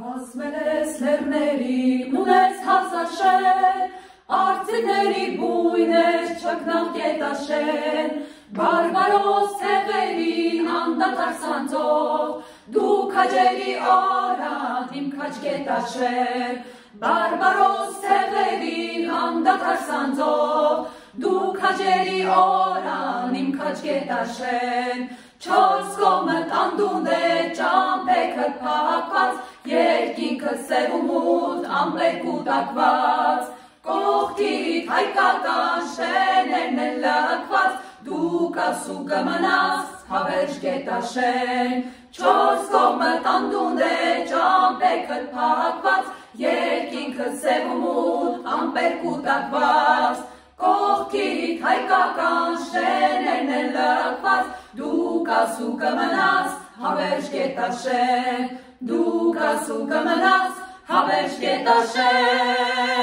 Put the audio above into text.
Հասմել ես լեռներին, ունես հասաշեն, արծիների բույներ չկնաղ գետաշեն, բարբարոս ցեղերին անդադար սանձով, դու քաջերի օրան իմ քաջ գետաշեն, բարբարոս ցեղերին անդադար սանձով, դու քաջերի օրան իմ քաջ գետաշեն, չորս կողմը տանդուն է ճամփեքդ փակված, երկինքը սև ու մութ ամպեր կուտակված, կողքիդ հայկական շեներն են լքված, դու կասու կմնաս հավերժ գետաշեն, չորս կողմը տանդուն է ճամփեքդ փակված, երկինքը սև ու մութ ամպեր կուտակված, կողքիդ հայկական շեներն են լքված, դու կասու կմնաս հավերժ գետաշեն, դու կասու կմնաս հավերժ գետաշեն։